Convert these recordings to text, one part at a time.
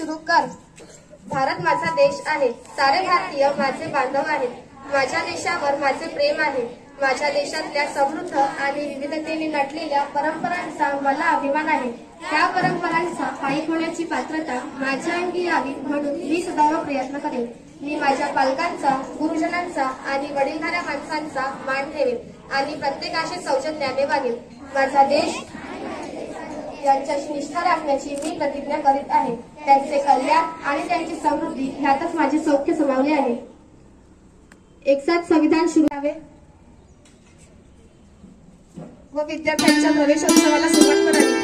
सुरू कर. भारत माझा देश आहे. सारे भारतीय माझे बांधव आहेत. माझ्या देशावर माझे प्रेम आहे. माझ्या देशातल्या समृद्ध आणि विविधतेने नटलेल्या परंपरांचा मला अभिमान आहे. त्या परंपरांचा पायी होण्याची पात्रता माझ्या अंगी यावी म्हणून मी सदैव प्रयत्न करेन. मी माझ्या पालकांचा, गुरुजनांचा आणि वडीलधाऱ्या माणसांचा मान ठेवेन आणि प्रत्येकाशी सौजन्याने वागेन. माझा देश यांच्याशी निष्ठा राखण्याची मी प्रतिज्ञा करीत आहे. त्यांचे कल्याण आणि त्यांची समृद्धी ह्यातच माझे सौख्य समावले आहे. एक साथ संविधान सुरू करावे व विद्यार्थ्यांच्या प्रवेशोत्सवाला सुरुवात करावी.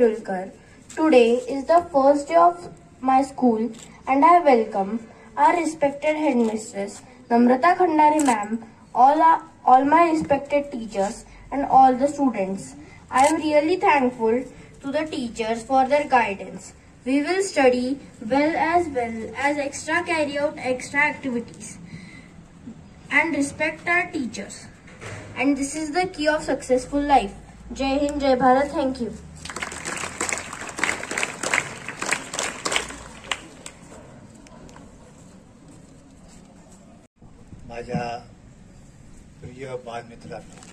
Khairulkar. Today is the first day of my school and I welcome our respected headmistress Namrata Khandare ma'am, all my respected teachers and all the students. I am really thankful to the teachers for their guidance. We will study well as extra carry out extra activities and respect our teachers. And this is the key of successful life. Jai Hind, Jai Bharat. Thank you. माझ्या प्रिय बालमित्रांनो,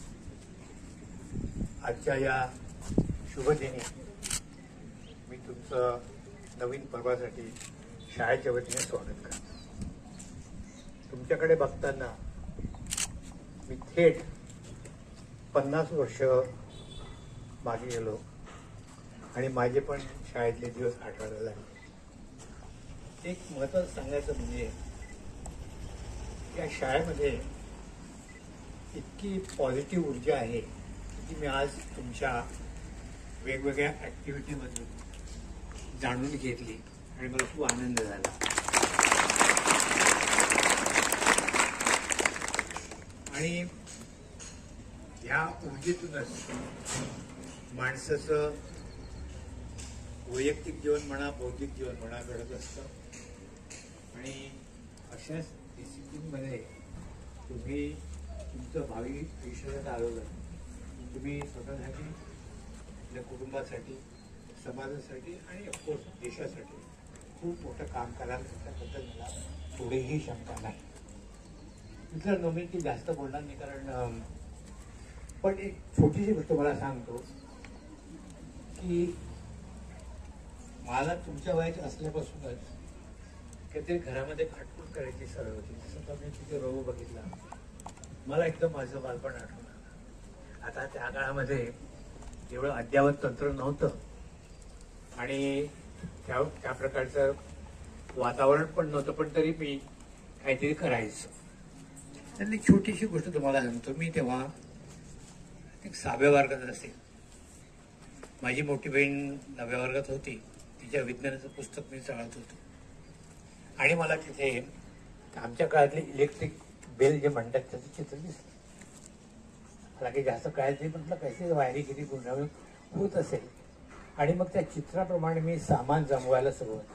आजच्या या शुभदिनी मी तुमचं नवीन पर्वासाठी शाळेच्या वतीने स्वागत करतो. तुमच्याकडे बघताना मी थेट 50 वर्ष मागे गेलो आणि माझे पण शाळेतले दिवस आठवायला लागले. एक महत्त्वाचं सांगायचं म्हणजे या शाळेमध्ये इतकी पॉझिटिव्ह ऊर्जा आहे की मी आज तुमच्या वेगवेगळ्या ॲक्टिव्हिटीमधून जाणून घेतली आणि मला खूप आनंद झाला. आणि ह्या ऊर्जेतूनच माणसाचं वैयक्तिक जीवन म्हणा, बौद्धिक जीवन म्हणा घडत असतं. आणि अशाच डिसिप्लिनमध्ये तुम्ही तुमचं भावी आयुष्यात आलेलं तुम्ही स्वतःसाठी, आपल्या कुटुंबासाठी, समाजासाठी आणि ऑफकोर्स देशासाठी खूप मोठं काम कराल त्याबद्दल मला थोडीही शंका नाही. मित्रांनो, मी ती जास्त बोलणार नाही कारण पण एक छोटीशी गोष्ट मला सांगतो की मला तुमच्या वयाच्या असल्यापासूनच काहीतरी घरामध्ये खटपट करायची सवय होती. जसं का मी तिथे रोबो बघितला, मला एकदम माझं बालपण आठवण आलं. आता त्या काळामध्ये एवढं अद्ययावत तंत्र नव्हतं आणि त्या प्रकारचं वातावरण पण नव्हतं, पण तरी मी काहीतरी करायचं. त्यातली छोटीशी गोष्ट तुम्हाला सांगतो. मी तेव्हा एक 6व्या वर्गात असेल. माझी मोठी बहीण 9व्या वर्गात होती. तिच्या विज्ञानाचं पुस्तक मी चालवत होतो आणि मला तिथे आमच्या काळातले इलेक्ट्रिक बेल जे म्हणतात त्याचं चित्र दिसलं. मला काही जास्त कळायचं नाही, म्हटलं काहीतरी वायरी किती गुंडाळून होत असेल. आणि मग त्या चित्राप्रमाणे मी सामान जमवायला सुरुवात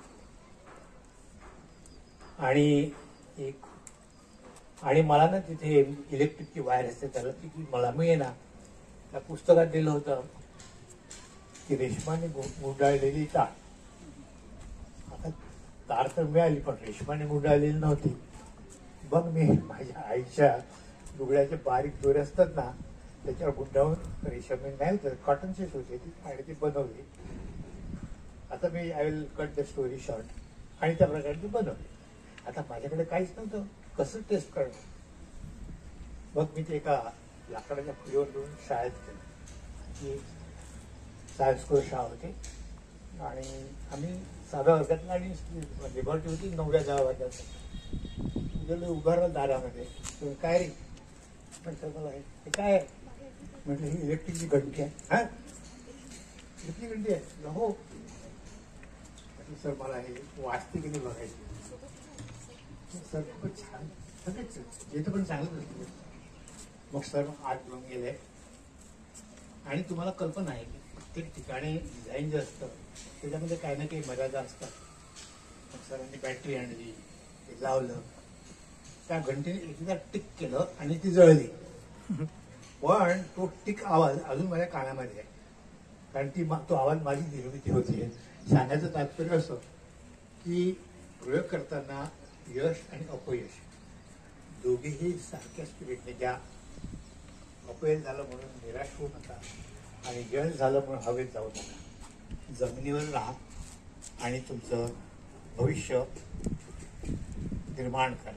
आणि मला ना तिथे इलेक्ट्रिकची वायर असते त्याला ती मला मिळेना. त्या पुस्तकात दिलं होतं की रेशमाने गुंडाळलेली तार. आता तार तर मिळाली पण रेशमाने गुंडाळलेली नव्हती. मग मी माझ्या आईच्या लुगड्याचे बारीक दोरे असतात ना त्याच्यावर गुंडाळून रेशमी नाही तर कॉटनचीच होती ती आणि ती बनवली. आता मी I will cut the story short आणि त्या प्रकारे ती बनवली. आता माझ्याकडे काहीच नव्हतं, कसं टेस्ट करणं. मग मी ते एका लाकडाच्या फुलीवर घेऊन शाळेत गेलो. ती सायन्स स्कूल शाळा होती आणि आम्ही 6व्या वर्गातला आणि लिबर्टी होती 9व्या-10व्या वर्गात. गेलो उभारलं दारामध्ये. तुम्ही काय रे म्हटलं, मला हे काय आहे म्हटलं, ही इलेक्ट्रिकची घंटी आहे. हा इलेक्ट्रिक घंटी आहे? हो म्हटलं सर मला हे वाचते की नाही बघायची. सर खूपच छान सगळेच येतं पण चांगलंच असतं. मग सर आत घेऊन गेले आणि तुम्हाला कल्पना आहे की प्रत्येक ठिकाणी डिझाईन जे असतं त्याच्यामध्ये काही ना काही मर्यादा असतात. मग सरांनी बॅटरी आणली, ते लावलं, त्या घंटेने एकदा टिक केलं आणि ती जळली. पण तो टिक आवाज अजून माझ्या कानामध्ये आहे कारण तो आवाज माझी निर्मिती होती. सांगायचं तात्पर्य असं की प्रयोग करताना यश आणि अपयश दोघेही सारख्या स्पिरिटने, ज्या अपयश झालं म्हणून निराश होऊ नका आणि यश झालं म्हणून हवेत जाऊ नका. जमिनीवर राहा आणि तुमचं भविष्य निर्माण करा.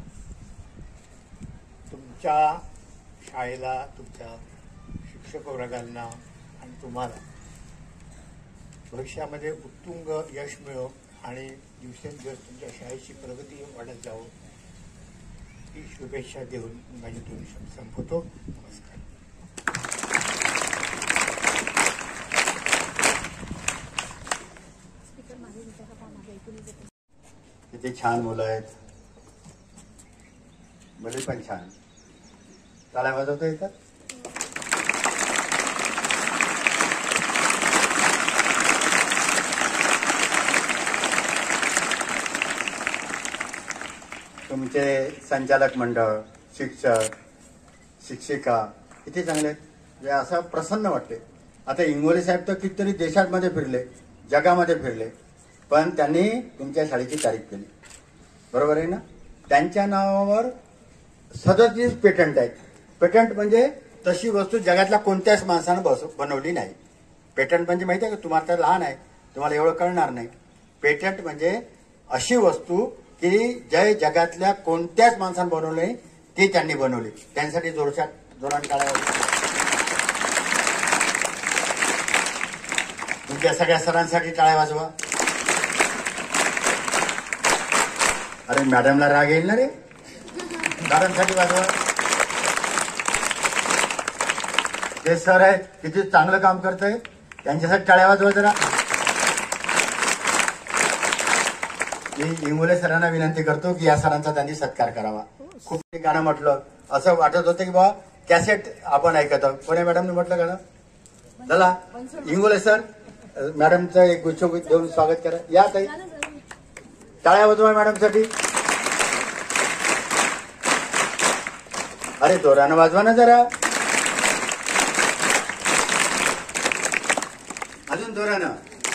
तुमच्या शाळेला, तुमच्या शिक्षक वर्गांना आणि तुम्हाला भविष्यामध्ये उत्तुंग यश मिळो आणि दिवसेंदिवस तुमच्या शाळेची प्रगती वाढत जावो ही शुभेच्छा देऊन माझे 2 शब्द संपवतो. नमस्कार. किती छान मुलं आहेत, मुली पण छान. टाळ्या वाजवता येतात. तुमचे संचालक मंडळ, शिक्षक, शिक्षिका किती चांगले आहेत. म्हणजे असं प्रसन्न वाटते. आता इंगोले साहेब तर कितीतरी देशांमध्ये फिरले, जगामध्ये फिरले, पण त्यांनी तुमच्या शाळेची तारीफ केली. बरोबर आहे ना. त्यांच्या नावावर 37 पेटंट आहेत. पेटंट म्हणजे तशी वस्तू जगातल्या कोणत्याच माणसानं बनवली नाही. पेटंट म्हणजे माहिती आहे का, तुम्हाला तर लहान आहे, तुम्हाला एवढं कळणार नाही. पेटंट म्हणजे अशी वस्तू की जे जगातल्या कोणत्याच माणसानं बनवली नाही, ती त्यांनी बनवली. त्यांसाठी जोराने टाळ्या वाजवा. तुमच्या सगळ्या सरांसाठी टाळ्या वाजवा. अरे मॅडमला राग येईल ना रे. मॅडमसाठी वाजवा. ते सर आहेत, किती चांगलं काम करत आहेत, त्यांच्यासाठी टाळ्या वाजवा जरा. मी इंगोले सरांना विनंती करतो की या सरांचा त्यांनी सत्कार करावा. खूप गाणं म्हटलं, असं वाटत होतं की बाबा कॅसेट आपण ऐकत आहोत. कोण्या मॅडमने म्हटलं गाणं? चला इंगोले सर, मॅडमचं एक गुच्छ देऊन स्वागत करा. या ताई, टाळ्या वाजवा मॅडमसाठी. अरे जोरानं वाजवा ना जरा, अजून जोरानं.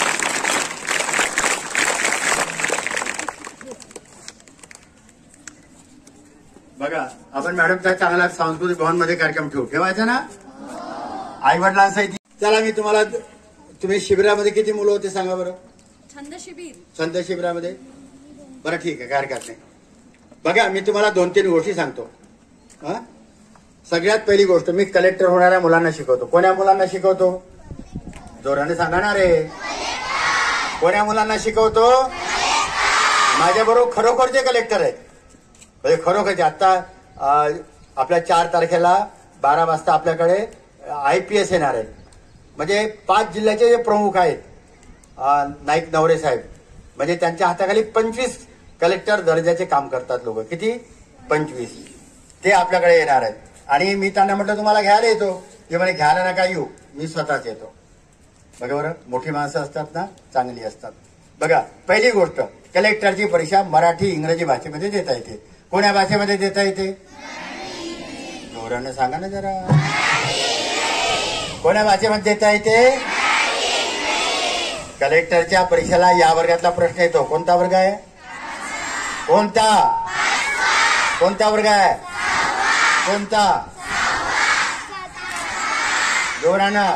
बघा, आपण मॅडमचा चांगला सांस्कृतिक भवनमध्ये कार्यक्रम ठेवायचा ना, आई वडिलांसाठी. चला मी तुम्हाला, तुम्ही शिबिरामध्ये किती मुलं होते सांगा बरं? छंद शिबिरामध्ये. बरं ठीक आहे, काय हरकत नाही. बघा मी तुम्हाला 2-3 गोष्टी सांगतो. सगळ्यात पहिली गोष्ट, मी कलेक्टर होणाऱ्या मुलांना शिकवतो. कोण्या मुलांना शिकवतो? जोराने सांगा ना रे. कोण्या मुलांना शिकवतो? माझ्या बरोबर खरोखरचे कलेक्टर आहेत. म्हणजे खरोखरचे. आता आपल्या 4 तारखेला 12 वाजता आपल्याकडे IPS येणार आहे. म्हणजे 5 जिल्ह्याचे जे प्रमुख आहेत, नाईक नवरे साहेब, म्हणजे त्यांच्या हाताखाली 25 कलेक्टर दर्जाचे काम करतात लोक. किती? 25. ते आपल्याकडे येणार आहेत. आणि मी त्यांना म्हटलं तुम्हाला घ्यायला येतो. ते म्हणे घ्यायला नका येऊ, मी स्वतःच येतो. बघा बरं, मोठी माणसं असतात ना, चांगली असतात. बघा, पहिली गोष्ट, कलेक्टरची परीक्षा मराठी इंग्रजी भाषेमध्ये देता येते. कोण्या भाषेमध्ये देता येते? जोरानं सांगा ना जरा. कोण्या भाषेमध्ये देता येते? कलेक्टरच्या परीक्षेला या वर्गातला प्रश्न येतो. कोणता वर्ग आहे? कोणता वर्ग आहे? कोणता? जोरानं.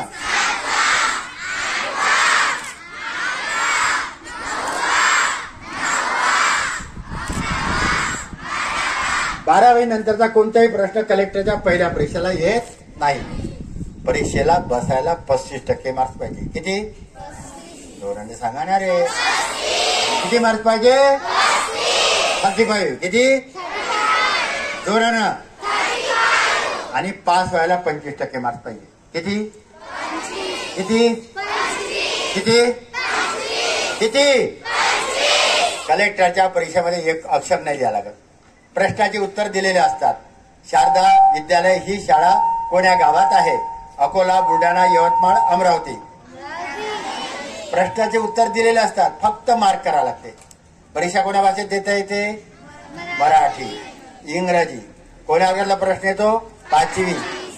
बारावी नंतरचा कोणताही प्रश्न कलेक्टरच्या पहिल्या परीक्षेला येत नाही. परीक्षेला बसायला 35% मार्क्स पाहिजे. किती? जोराने सांगा ना रे. किती मार्क्स पाहिजे? 35. किती? जोरानं. आणि पास व्हायला 25% मार्क्स पाहिजे. किती? किती? किती? किती? कलेक्टरच्या परीक्षेमध्ये एक अक्षर नाही द्यावं लागत. प्रश्नाचे उत्तर दिलेले असतात. शारदा विद्यालय ही शाळा कोण्या गावात आहे? अकोला, बुलढाणा, यवतमाळ, अमरावती. प्रश्नाचे उत्तर दिलेले असतात, फक्त मार्क करावं लागते. परीक्षा कोण्या भाषेत देता येते? मराठी, इंग्रजी. कोण्या वर्गातला प्रश्न येतो? 5वी.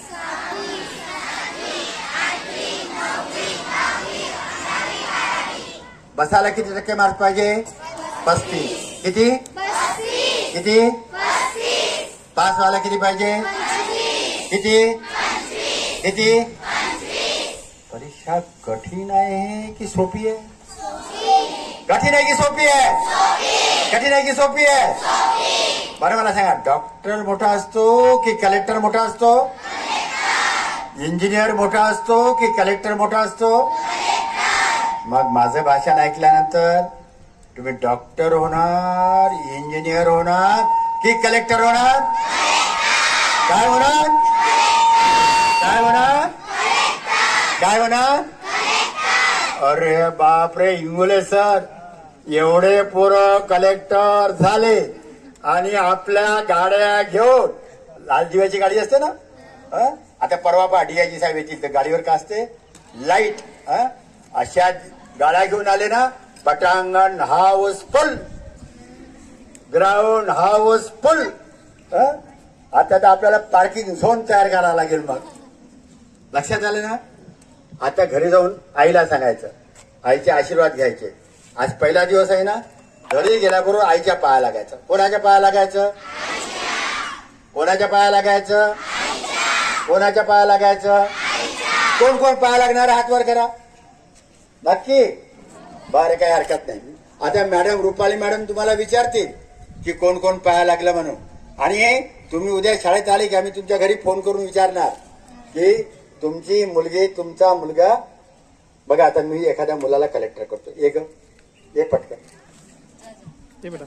बसायला किती टक्के मार्क्स पाहिजे? 35. किती? किती? पास व्हायला किती पाहिजे? किती? किती? परीक्षा कठीण आहे की सोपी आहे? कठीण आहे की सोपी आहे? कठीण आहे की सोपी आहे? बरं मला सांगा, डॉक्टर मोठा असतो की कलेक्टर मोठा असतो? इंजिनियर मोठा असतो की कलेक्टर मोठा असतो? मग माझं भाषण ऐकल्यानंतर तुम्ही डॉक्टर होणार, इंजिनियर होणार की कलेक्टर होणार? काय होणार? काय होणार? काय होणार? अरे बापरे इंगोले सर, एवढे पोरं कलेक्टर झाले आणि आपल्या गाड्या घेऊन लाल दिव्याची गाडी असते ना, आता परवा पहा डीआयजी साहेब येतील तर गाडीवर का असते लाईट, अशा गाड्या घेऊन आले ना. पटांगण हाऊसफुल, ग्राउंड हाऊसफुल. आता तर आपल्याला पार्किंग झोन तयार करावा लागेल. मग लक्षात आलं ना. आता घरी जाऊन आईला सांगायचं, आईचे आशीर्वाद घ्यायचे. आज पहिला दिवस आहे ना, घरी गेल्याबरोबर आईच्या पाया लागायचं. कोणाच्या पाया लागायचं? कोणाच्या पाया लागायचं? कोणाच्या पाया लागायचं? कोण कोण पाया लागणार हात वर करा. नक्की? बरं, काही हरकत नाही. आता मॅडम रुपाली मॅडम तुम्हाला विचारतील की कोण कोण पाया लागलं म्हणून. आणि तुम्ही उद्या शाळेत आले की आम्ही तुमच्या घरी फोन करून विचारणार की तुमची मुलगी तुमचा मुलगा. बघा आता मी एखाद्या मुलाला कलेक्टर करतो. ये पटकन बेटा.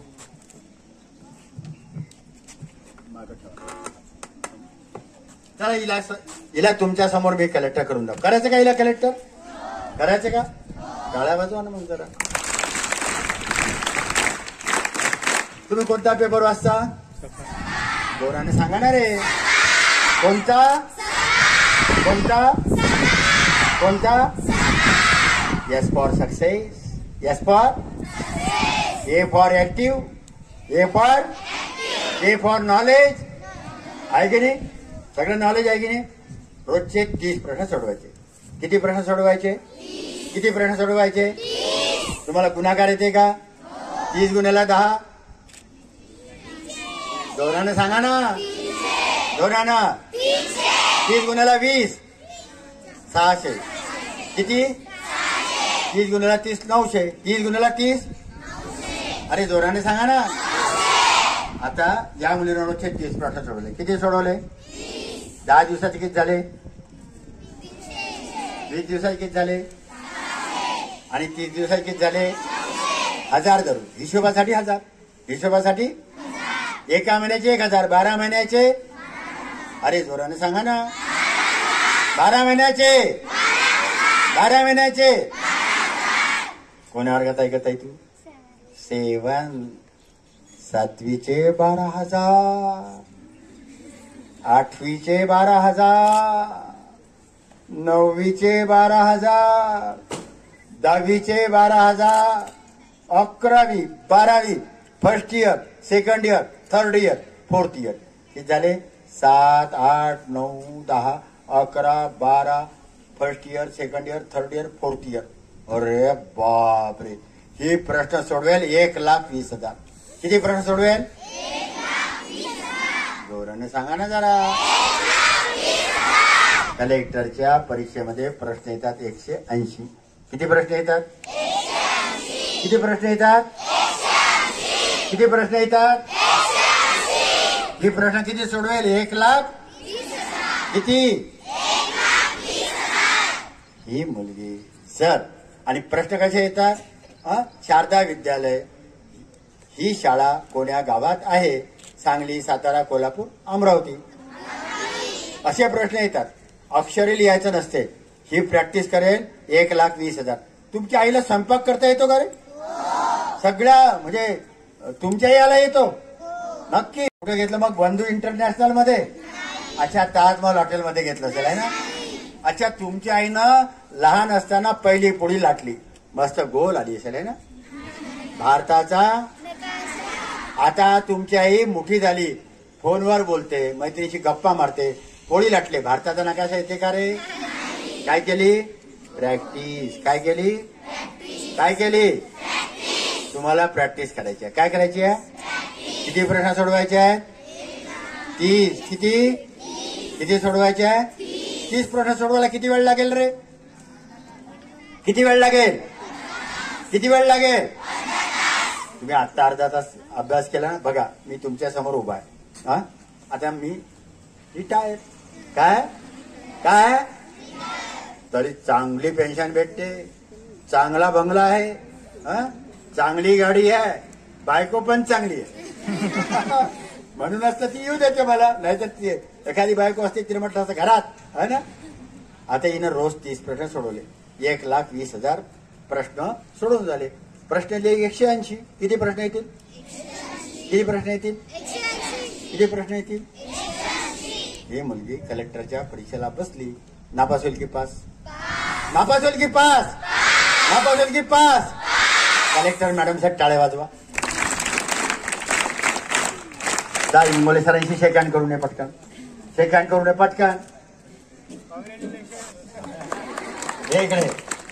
चला हिला तुमच्या समोर मी कलेक्टर करून दाखव. करायचं का हिला कलेक्टर? करायचं का? टाळ्या वाजवा ना मग जरा. तुम्ही कोणता पेपर वाचता? जोराने सांगा ना रे. कोणता? कोणता? कोणता? S for success, S for A for active, A for knowledge. आहे की नाही? सगळं नॉलेज आहे की नाही? रोजचे 30 प्रश्न सोडवायचे. किती प्रश्न सोडवायचे? किती प्रश्न सोडवायचे? तुम्हाला गुणाकार येते का? 30 गुण्याला 10. जोरानं सांगा ना, जोरानं. 30 गुण्याला 20, 600. किती? 30 गुण्याला 30, 900. 30 गुण्याला 30. अरे जोराने सांगा ना. आता या मुलीनं रोजचे 30 प्रश्न सोडवले. किती सोडवले? 10 दिवसाचे किती झाले? 20 दिवसाचे किती झाले? आणि 30 दिवसाचे किती झाले? 1000 धरू. हिशोबासाठी 1000. हिशोबासाठी एका महिन्याचे 1000. 12 महिन्याचे? अरे जोराने सांगा ना. 12 महिन्याचे. 12 महिन्याचे. कोण्या वर्गात ऐकत आहे तू? 7. 7वीचे 12,000. 8वीचे 12,000. 9वीचे 12,000. 10वीचे 12,000. 11वी 12वी first year, second year, third year, fourth year. किती झाले? 7, 8, 9, 10, 11, 12. First year, second year, third year, fourth year. अरे बापरे. ही प्रश्न सोडवेल 1,20,000. किती प्रश्न सोडवेल? जोराने सांगा ना जरा. कलेक्टरच्या परीक्षेमध्ये प्रश्न येतात 180. किती प्रश्न येतात? किती प्रश्न येतात? किती प्रश्न येतात? ही प्रश्न किती सोडवेल? 1,00,000. किती? ही मुलगी सर. आणि प्रश्न कसे येतात? शारदा विद्यालय ही शाळा कोण्या गावात आहे? सांगली, सातारा, कोल्हापूर, अमरावती. असे प्रश्न येतात. अक्षरे लिहायचं नसते. ही प्रॅक्टिस करेल 1,20,000. तुमच्या आईला स्वयंपाक करता येतो का रे? सगळ्या म्हणजे तुमच्या आईला येतो? नक्की. कुठे घेतलं मग? बंधू इंटरनॅशनल मध्ये? अच्छा, ताजमहल हॉटेलमध्ये घेतलं असेल आहे ना. अच्छा, तुमच्या आईनं लहान असताना पहिली पोळी लाटली, मस्त गोल आली असेल आहे ना. भारताचा आता तुमची आई मोठी झाली, फोनवर बोलते, मैत्रिणीशी गप्पा मारते, पोळी लाटले. भारताचा नकाशा येते का रे? काय केली? प्रॅक्टिस. काय केली? काय केली? तुम्हाला प्रॅक्टिस करायची आहे. काय करायची आहे? किती प्रश्न सोडवायचे आहेत? 30. किती? किती सोडवायचे आहे? 30 प्रश्न सोडवायला किती वेळ लागेल रे? किती वेळ लागेल? किती वेळ लागेल? तुम्ही आता अर्धा तास अभ्यास केला ना. बघा मी तुमच्या समोर उभा आहे. आता मी रिटायर. काय काय तरी चांगली पेन्शन भेटते, चांगला बंगला आहे, चांगली गाडी आहे, बायको पण चांगली आहे. म्हणूनच तर ती येऊ देते मला. नाहीतर ती एखादी बायको असते तिने म्हटलं असं घरात है ना. आता हिनं रोज 30 प्रश्न सोडवले. 1,20,000 प्रश्न सोडून झाले. प्रश्न लिहिले 180. किती प्रश्न येतील? किती प्रश्न येतील? किती प्रश्न येतील? ही मुलगी कलेक्टरच्या परीक्षेला बसली, नापास होईल की पास? नापास होईल की पास? नापास होईल की पास? कलेक्टर मॅडमसाठी टाळे वाजवा. जा इंगोले सरांशी शेक हँड करू नये पटकन. शेक हँड करू नये पटकन. हे इकडे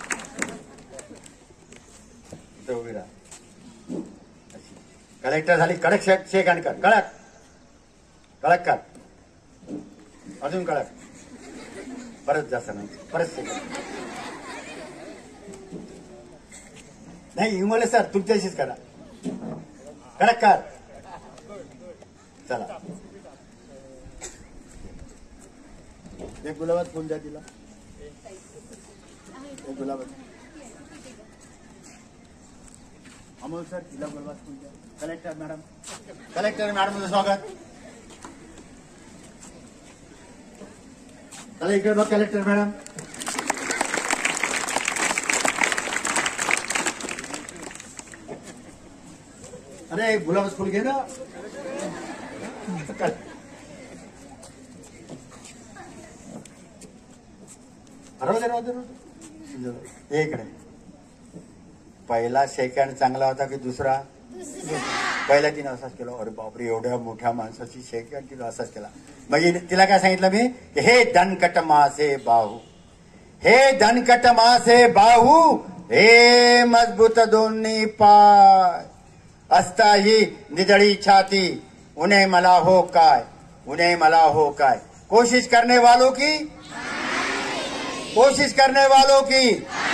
इथं उभी राहा. कलेक्टर झाली. कडक शेक हँड कर. कडक कडक कर. अजून कडक. परत जास्त नाही. परत शेक. नाही इंगोले सर तुमच्याशीच करा. कडक कर. चला एक गुलाबात फुल द्या तिला. एक गुलाबात. अमोल सर तिला गुलाबात फुल द्या. Collector madam. कलेक्टर मॅडमचं स्वागत. चला इकडे बघ कलेक्टर मॅडम. अरे गुलाबात फुल घे ना. इकडे पहिला सेकंड चांगला होता की दुसरा? पहिला तिने असाच केला. अरे बापरे एवढ्या मोठ्या माणसाची सेकंड तिला असाच केला. मग तिला काय सांगितलं मी? हे दणकट मासे बाहू, हे दणकट मासे बाहू, हे मजबूत दोन्ही पाय, असता ही निदळी छाती, उन्हें मला हो काय, उन्हें मला हो काय. कोशिश करने वालों की, कोशिश करने वालों की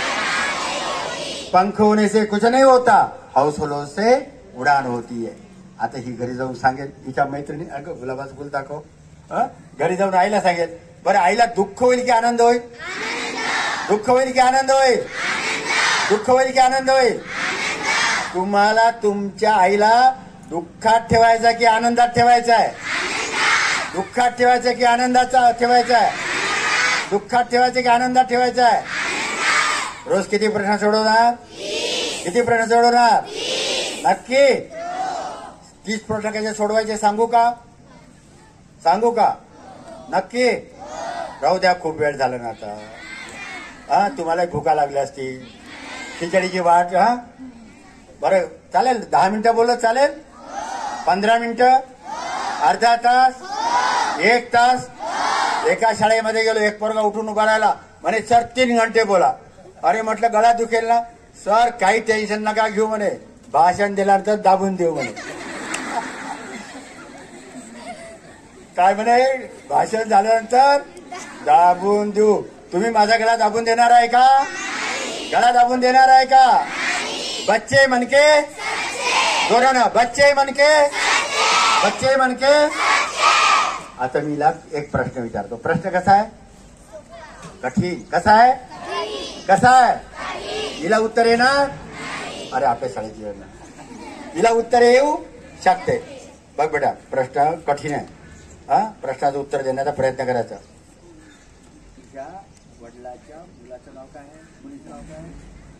पंख होने से कुछ नहीं होता, हौसलों से उडान होती है. आता ही घरी जाऊन सांगेल तिच्या मैत्रिणी. अगं गुलाबाचं फुल दाखव. घरी जाऊन आईला सांगेल. बरं आईला दुःख होईल की आनंद होईल? दुःख होईल की आनंद होईल? दुःख होईल की आनंद होईल? तुम्हाला तुमच्या आईला दुःखात ठेवायचा की आनंदात ठेवायचा आहे? दुःखात ठेवायचं की आनंदाचा ठेवायचा आहे? दुःखात ठेवायचं की आनंदात ठेवायचा आहे? रोज किती प्रश्न सोडवणार? किती प्रश्न सोडवणार? नक्की 30 प्रश्न कसे सोडवायचे सांगू का? सांगू का? नक्की? राहू द्या, खूप वेळ झाला ना आता. तुम्हाला भूका लागल्या असतील. खिचडीची वाट. बरं चालेल. 10 मिनिटं बोलत चालेल? 15 मिनिटं? अर्धा तास? 1 तास? एका शाळेमध्ये गेलो. एक पोरगा उठून उभा राहिला. म्हणे सर 3 घंटे बोला. अरे म्हटलं गळा दुखेल ना. सर काही टेन्शन नका घेऊ म्हणे, भाषण दिल्यानंतर दाबून देऊ म्हणे. काय म्हणे? भाषण झाल्यानंतर दाबून देऊ. तुम्ही माझा गळा दाबून देणार आहे का? गळा दाबून देणार आहे का? बच्चे मनके जोरानं. बच्चे मनके, बच्चे मनके. आता मी हिला एक प्रश्न विचारतो. प्रश्न कसा आहे? कठीण. कसा आहे? कसा आहे? हिला उत्तर येणार? अरे आपल्या शाळेची वेळ नाही. हिला उत्तर येऊ शकते. बघ बेटा प्रश्न कठीण आहे. प्रश्नाचं उत्तर देण्याचा प्रयत्न करायचा. तुझ्या वडिलाच्या मुलाचं नाव काय आहे? मुलीचं नाव काय आहे?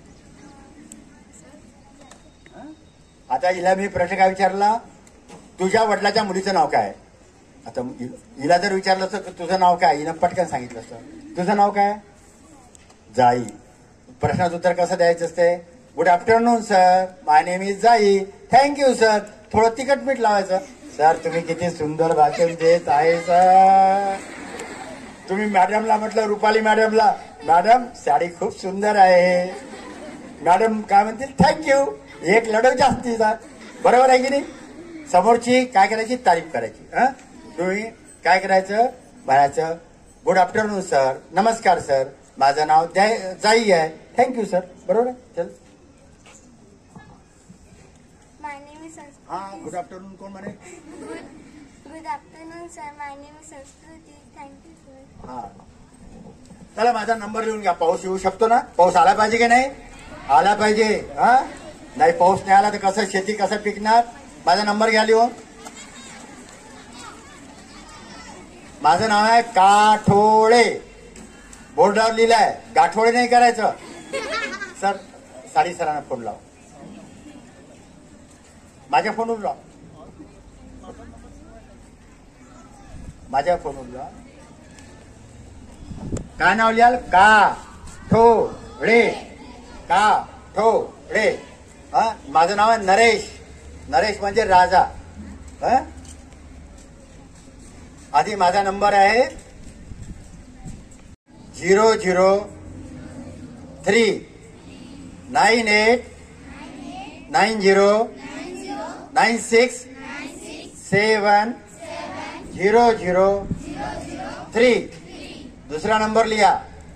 आता हिला मी प्रश्न काय विचारला? तुझ्या वडिलाच्या मुलीचं नाव काय आहे? आता हिला जर विचारलं तर तुझं नाव काय? हिनं पटकन सांगितलं असतं. तुझं नाव काय? जाई. प्रश्नाचं उत्तर कसं द्यायचं असते? Good afternoon sir, my name is Jai. Thank you sir. थोडं तिखट मीठ लावायचं. सर तुम्ही किती सुंदर भाषण देत आहे सर. तुम्ही मॅडमला म्हटलं, रुपाली मॅडमला, मॅडम साडी खूप सुंदर आहे. मॅडम काय म्हणतील? थँक्यू. एक लढव जास्तीचा. बरोबर आहे की नाही? समोरची काय करायची? तारीफ करायची. तुम्ही काय करायचं? म्हणायचं गुड आफ्टरनून सर, नमस्कार सर, माझं नाव जाई आहे. Thank you sir. बरोबर आहे? चल. हा गुड आफ्टरनून कोण म्हणे? Good afternoon sir, my name is Sanskruti. Thank you sir. हा चला माझा नंबर लिहून घ्या. पाऊस येऊ शकतो ना? पाऊस आला पाहिजे की नाही? आला पाहिजे. नाही पाऊस नाही आला तर कसं शेती कसं पिकणार? माझा नंबर घ्या लिहून. माझं नाव आहे काठोळे. बोर्डावर लिहिलंय. गाठोळे नाही करायचं. सर साडी सरांना फोन लाव. माझ्या फोनवर लाव. माझ्या फोनवर लाव. काय नाव लिहाल? का ठो रे. का ठो रे. हा, माझं नाव आहे नरेश. नरेश म्हणजे राजा. आधी माझा नंबर आहे 0039898967003. दुसरा नंबर लिहा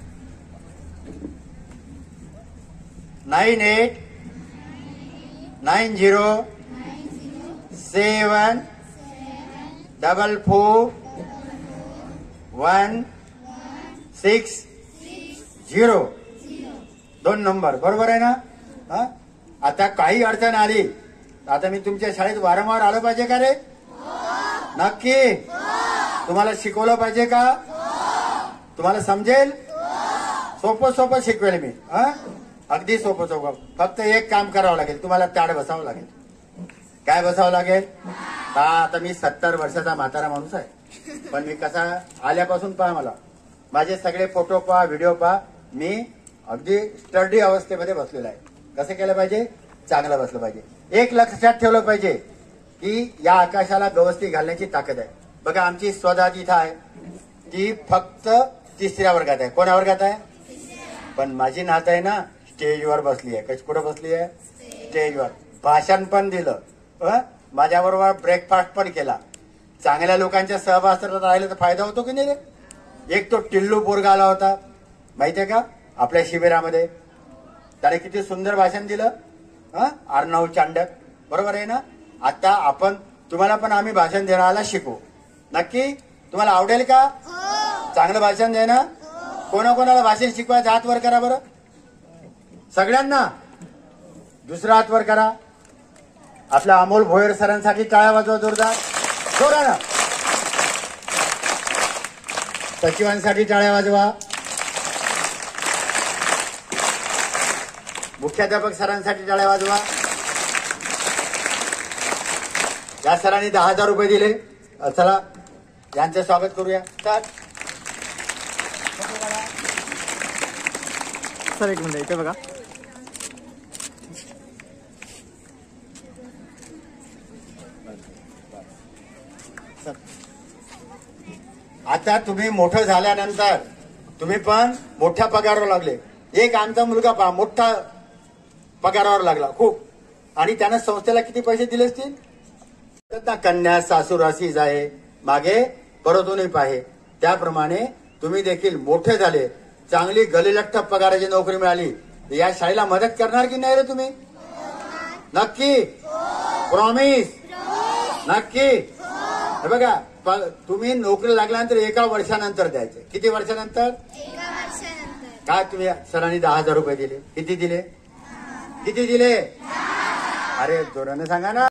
9890744160. 2 नंबर बरोबर आहे ना? हा, आता काही अडचण आली आता मी तुमच्या शाळेत वारंवार आलं पाहिजे का रे? नक्की. तुम्हाला शिकवलं पाहिजे का? तुम्हाला समजेल? सोपं सोपं शिकवेल मी. अगदी सोपं सोपं. फक्त एक काम करावं लागेल, तुम्हाला ताड बसावं लागेल. काय बसावं लागेल? आता मी 70 वर्षाचा म्हातारा माणूस आहे, पण मी कसा आल्यापासून पहा, मला माझे सगळे फोटो पहा, व्हिडिओ पहा, मी अगदी स्टडी अवस्थेमध्ये बसलेला आहे. कसं केलं पाहिजे? चांगलं बसलं पाहिजे. एक लक्षात ठेवलं पाहिजे की या आकाशाला गवसणी घालण्याची ताकद आहे. बघा आमची स्वदा जिथं आहे ती फक्त 3ऱ्या वर्गात आहे. कोण्या वर्गात आहे? पण माझी नात आहे ना स्टेजवर बसली आहे. कशी कुठं बसली आहे? स्टेजवर. भाषण पण दिलं, माझ्याबरोबर ब्रेकफास्ट पण केला. चांगल्या लोकांच्या सहवासात राहिलं तर फायदा होतो की नाही रे? एक तो टिल्लू पोरगा आला होता माहितीये का आपल्या शिबिरामध्ये. त्याने किती सुंदर भाषण दिलं. अर्णव चांडक बरोबर आहे ना? आता आपण तुम्हाला पण आम्ही भाषण देण्याला शिकू. नक्की. तुम्हाला आवडेल का? चांगलं भाषण देणं. कोणाकोणाला भाषण शिकवायचं हात वर करा बरं. सगळ्यांना. दुसरा हात वर करा. आपल्या अमोल भोयर सरांसाठी टाळ्या वाजवा जोरदार जोरानं. सचिवांसाठी टाळ्या वाजवा. मुख्याध्यापक सरांसाठी टाळ्या वाजवा. या सरांनी 10,000 रुपये दिले. चला यांचं स्वागत करूया. चल सर एक मिनिट इथे बघा. आता तुम्ही मोठं झाल्यानंतर तुम्ही पण मोठ्या पगारावर लागले. एक आमचा मुलगा पहा मोठा पगारावर लागला खूप, आणि त्यानं संस्थेला किती पैसे दिले असतील? कन्या सासू राशी जाये मागे परतून पाहे. त्याप्रमाणे तुम्ही देखील मोठे झाले, चांगली गलीलठ्ठ पगाराची नोकरी मिळाली, या शाळेला मदत करणार की नाही रे तुम्ही? नक्की. प्रॉमिस. नक्की. हे बघा तुम्ही नोकरी लागल्यानंतर 1 वर्षानंतर द्यायचे. किती वर्षानंतर? 1 वर्षानंतर. काय तुम्ही सरांनी 10,000 रुपये दिले. किती दिले? किती दिले? अरे जोराने सांगा ना.